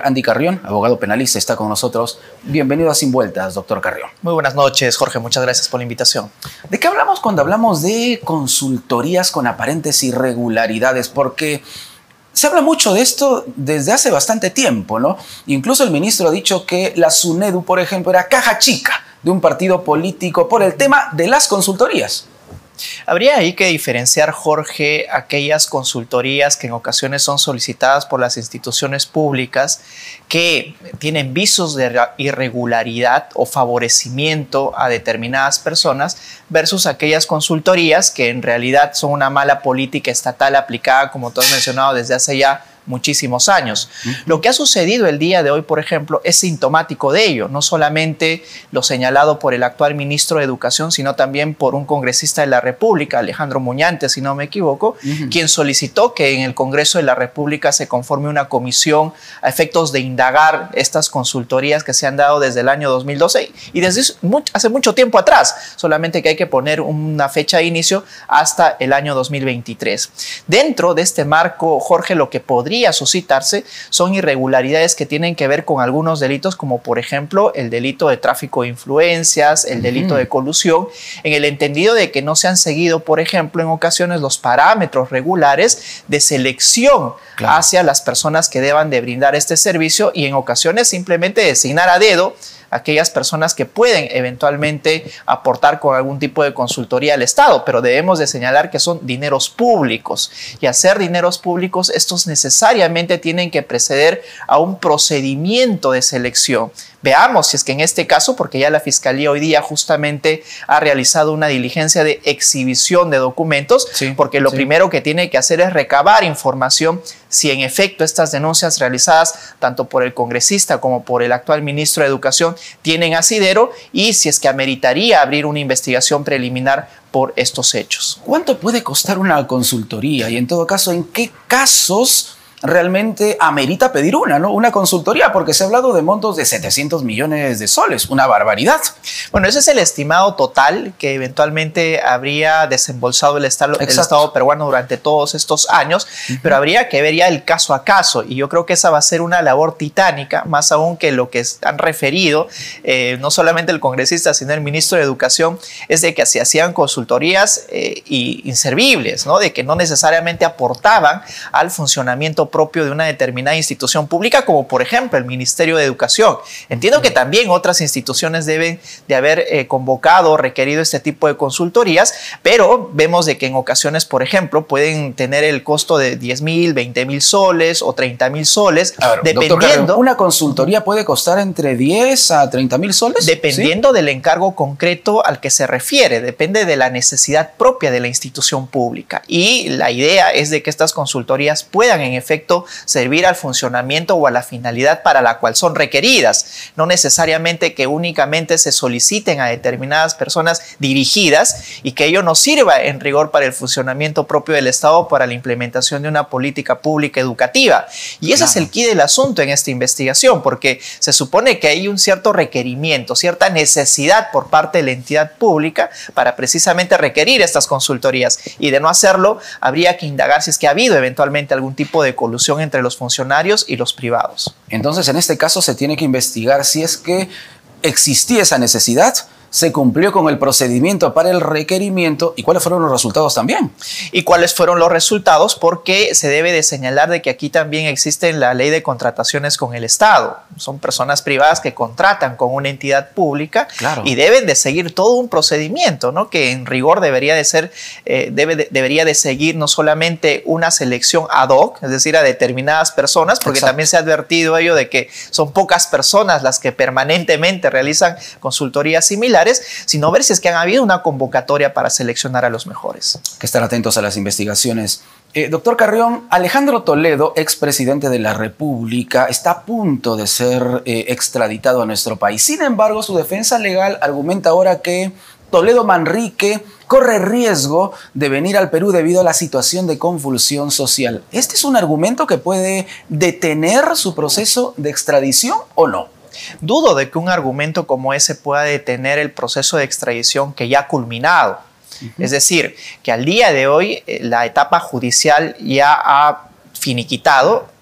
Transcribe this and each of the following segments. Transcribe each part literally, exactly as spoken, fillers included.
Andy Carrión, abogado penalista, está con nosotros. Bienvenido a Sin Vueltas, doctor Carrión. Muy buenas noches, Jorge. Muchas gracias por la invitación. ¿De qué hablamos cuando hablamos de consultorías con aparentes irregularidades? Porque se habla mucho de esto desde hace bastante tiempo, ¿no? Incluso el ministro ha dicho que la SUNEDU, por ejemplo, era caja chica de un partido político por el tema de las consultorías. Habría ahí que diferenciar, Jorge, aquellas consultorías que en ocasiones son solicitadas por las instituciones públicas que tienen visos de irregularidad o favorecimiento a determinadas personas versus aquellas consultorías que en realidad son una mala política estatal aplicada, como tú has mencionado, desde hace ya muchísimos años. Uh-huh. Lo que ha sucedido el día de hoy, por ejemplo, es sintomático de ello, no solamente lo señalado por el actual ministro de Educación, sino también por un congresista de la República, Alejandro Muñante, si no me equivoco, uh-huh. quien solicitó que en el Congreso de la República se conforme una comisión a efectos de indagar estas consultorías que se han dado desde el año dos mil doce y desde hace mucho tiempo atrás, solamente que hay que poner una fecha de inicio hasta el año dos mil veintitrés. Dentro de este marco, Jorge, lo que podría suscitarse son irregularidades que tienen que ver con algunos delitos, como por ejemplo el delito de tráfico de influencias, el delito uh-huh. de colusión, en el entendido de que no se han seguido, por ejemplo, en ocasiones los parámetros regulares de selección claro. hacia las personas que deban de brindar este servicio y en ocasiones simplemente designar a dedo aquellas personas que pueden eventualmente aportar con algún tipo de consultoría al Estado, pero debemos de señalar que son dineros públicos y hacer dineros públicos, estos necesariamente tienen que preceder a un procedimiento de selección. Veamos si es que en este caso, porque ya la Fiscalía hoy día justamente ha realizado una diligencia de exhibición de documentos, sí, porque lo sí. primero que tiene que hacer es recabar información si en efecto estas denuncias realizadas tanto por el congresista como por el actual ministro de Educación tienen asidero y si es que ameritaría abrir una investigación preliminar por estos hechos. ¿Cuánto puede costar una consultoría? Y en todo caso, ¿en qué casos realmente amerita pedir una, ¿no? Una consultoría? Porque se ha hablado de montos de setecientos millones de soles, una barbaridad. Bueno, ese es el estimado total que eventualmente habría desembolsado el Estado, el Estado peruano durante todos estos años, uh-huh. pero habría que ver ya el caso a caso y yo creo que esa va a ser una labor titánica, más aún que lo que han referido, eh, no solamente el congresista, sino el ministro de Educación, es de que se hacían consultorías eh, y inservibles, ¿no? De que no necesariamente aportaban al funcionamiento propio de una determinada institución pública, como por ejemplo el Ministerio de Educación. Entiendo que también otras instituciones deben de haber eh, convocado o requerido este tipo de consultorías, pero vemos de que en ocasiones, por ejemplo, pueden tener el costo de diez mil, veinte mil soles o treinta mil soles, ver, dependiendo. Carrión, ¿una consultoría puede costar entre diez a treinta mil soles? Dependiendo ¿sí? del encargo concreto al que se refiere, depende de la necesidad propia de la institución pública. Y la idea es de que estas consultorías puedan en efecto servir al funcionamiento o a la finalidad para la cual son requeridas, no necesariamente que únicamente se soliciten a determinadas personas dirigidas y que ello no sirva en rigor para el funcionamiento propio del Estado para la implementación de una política pública educativa. Y ese claro. es el quid del asunto en esta investigación, porque se supone que hay un cierto requerimiento, cierta necesidad por parte de la entidad pública para precisamente requerir estas consultorías y de no hacerlo habría que indagar si es que ha habido eventualmente algún tipo de colusión entre los funcionarios y los privados. Entonces, en este caso se tiene que investigar si es que existía esa necesidad, se cumplió con el procedimiento para el requerimiento y cuáles fueron los resultados también. Y cuáles fueron los resultados, porque se debe de señalar de que aquí también existe la ley de contrataciones con el Estado. Son personas privadas que contratan con una entidad pública claro. y deben de seguir todo un procedimiento, ¿no? Que en rigor debería de ser, eh, debe de, debería de seguir no solamente una selección ad hoc, es decir, a determinadas personas, porque Exacto. también se ha advertido ello de que son pocas personas las que permanentemente realizan consultorías similares, sino ver si es que han habido una convocatoria para seleccionar a los mejores. Que estar atentos a las investigaciones. Eh, doctor Carrión, Alejandro Toledo, expresidente de la República, está a punto de ser eh, extraditado a nuestro país. Sin embargo, su defensa legal argumenta ahora que Toledo Manrique corre riesgo de venir al Perú debido a la situación de convulsión social. ¿Este es un argumento que puede detener su proceso de extradición o no? Dudo de que un argumento como ese pueda detener el proceso de extradición que ya ha culminado. Uh-huh. Es decir, que al día de hoy eh, la etapa judicial ya ha finiquitado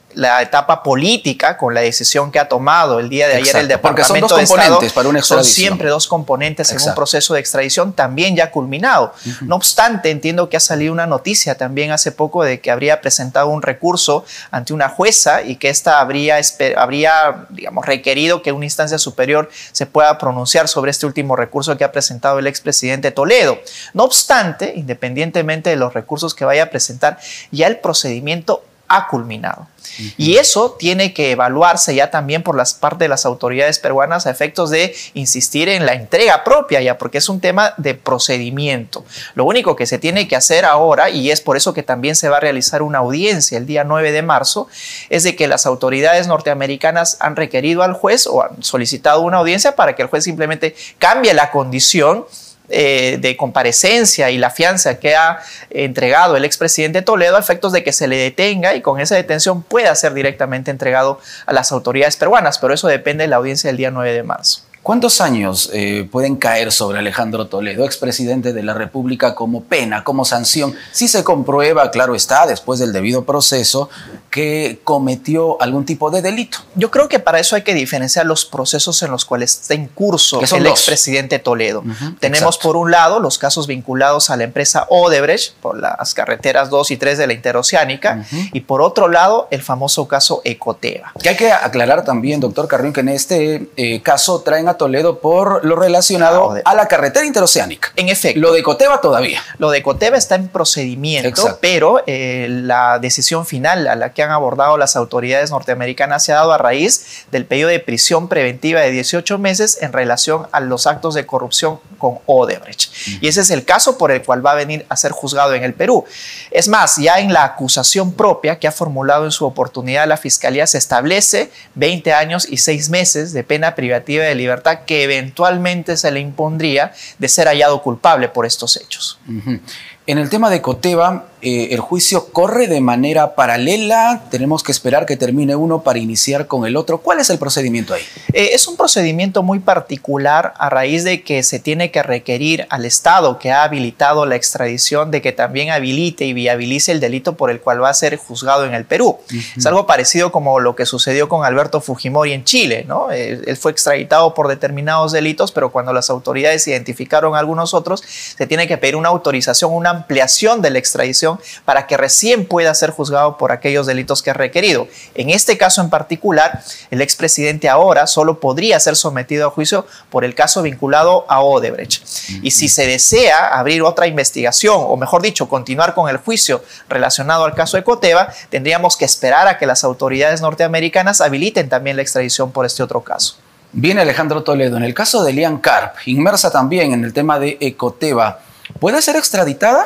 la etapa política con la decisión que ha tomado el día de ayer. Exacto, el Departamento son dos de componentes Estado, para una extradición. Son siempre dos componentes. Exacto. En un proceso de extradición también ya culminado. Uh-huh. No obstante, entiendo que ha salido una noticia también hace poco de que habría presentado un recurso ante una jueza y que ésta habría, habría digamos, requerido que una instancia superior se pueda pronunciar sobre este último recurso que ha presentado el expresidente Toledo. No obstante, independientemente de los recursos que vaya a presentar, ya el procedimiento ha culminado. Uh-huh. Y eso tiene que evaluarse ya también por las parte de las autoridades peruanas a efectos de insistir en la entrega propia, ya porque es un tema de procedimiento. Lo único que se tiene que hacer ahora, y es por eso que también se va a realizar una audiencia el día nueve de marzo, es de que las autoridades norteamericanas han requerido al juez o han solicitado una audiencia para que el juez simplemente cambie la condición Eh, de comparecencia y la fianza que ha entregado el expresidente Toledo a efectos de que se le detenga y con esa detención pueda ser directamente entregado a las autoridades peruanas, pero eso depende de la audiencia del día nueve de marzo. ¿Cuántos años eh, pueden caer sobre Alejandro Toledo, expresidente de la República, como pena, como sanción, si se comprueba, claro está, después del debido proceso, que cometió algún tipo de delito? Yo creo que para eso hay que diferenciar los procesos en los cuales está en curso el expresidente Toledo. Uh-huh, Tenemos exacto. por un lado los casos vinculados a la empresa Odebrecht por las carreteras dos y tres de la Interoceánica, uh-huh. y por otro lado el famoso caso Ecoteva. Que hay que aclarar también, doctor Carrión, que en este eh, caso traen a Toledo por lo relacionado a la carretera interoceánica. En efecto. Lo de Ecoteva todavía. Lo de Ecoteva está en procedimiento, exacto. pero eh, la decisión final a la que han abordado las autoridades norteamericanas se ha dado a raíz del pedido de prisión preventiva de dieciocho meses en relación a los actos de corrupción con Odebrecht. Uh-huh. Y ese es el caso por el cual va a venir a ser juzgado en el Perú. Es más, ya en la acusación propia que ha formulado en su oportunidad la Fiscalía se establece veinte años y seis meses de pena privativa de libertad que eventualmente se le impondría de ser hallado culpable por estos hechos. Uh-huh. En el tema de Ecoteva, eh, ¿el juicio corre de manera paralela? ¿Tenemos que esperar que termine uno para iniciar con el otro? ¿Cuál es el procedimiento ahí? Eh, es un procedimiento muy particular a raíz de que se tiene que requerir al Estado que ha habilitado la extradición de que también habilite y viabilice el delito por el cual va a ser juzgado en el Perú. Uh-huh. Es algo parecido como lo que sucedió con Alberto Fujimori en Chile, ¿no? Él, él fue extraditado por determinados delitos, pero cuando las autoridades identificaron algunos otros, se tiene que pedir una autorización, una ampliación de la extradición para que recién pueda ser juzgado por aquellos delitos que ha requerido. En este caso en particular, el expresidente ahora solo podría ser sometido a juicio por el caso vinculado a Odebrecht. Uh-huh. Y si se desea abrir otra investigación, o mejor dicho, continuar con el juicio relacionado al caso Ecoteva, tendríamos que esperar a que las autoridades norteamericanas habiliten también la extradición por este otro caso. Viene Alejandro Toledo. En el caso de Lian Karp, inmersa también en el tema de Ecoteva, ¿puede ser extraditada?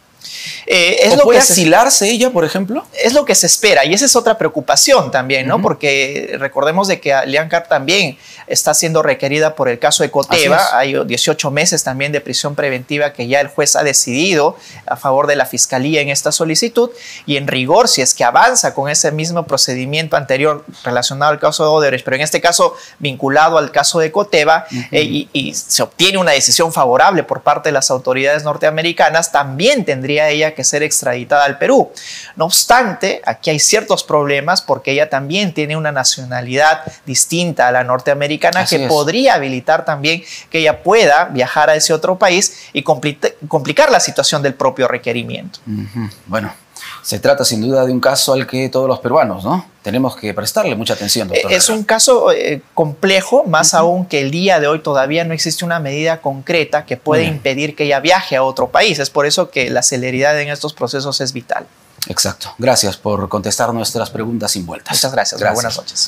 Eh, es ¿O lo puede que asilarse se, ella, por ejemplo? Es lo que se espera, y esa es otra preocupación también, ¿no? Uh-huh. Porque recordemos de que Lian Karp también está siendo requerida por el caso Ecoteva. Hay dieciocho meses también de prisión preventiva que ya el juez ha decidido a favor de la Fiscalía en esta solicitud, y en rigor, si es que avanza con ese mismo procedimiento anterior relacionado al caso de Odebrecht, pero en este caso vinculado al caso de Ecoteva, uh-huh. eh, y, y se obtiene una decisión favorable por parte de las autoridades norteamericanas, también tendría ella que ser extraditada al Perú. No obstante, aquí hay ciertos problemas porque ella también tiene una nacionalidad distinta a la norteamericana. Así que es. Podría habilitar también que ella pueda viajar a ese otro país y compli- complicar la situación del propio requerimiento. Uh-huh. Bueno, se trata sin duda de un caso al que todos los peruanos, ¿no?, tenemos que prestarle mucha atención, doctor. Es un caso eh, complejo, más uh-huh. aún que el día de hoy todavía no existe una medida concreta que puede uh-huh. impedir que ella viaje a otro país. Es por eso que la celeridad en estos procesos es vital. Exacto. Gracias por contestar nuestras preguntas sin vueltas. Muchas gracias. gracias. Buenas noches.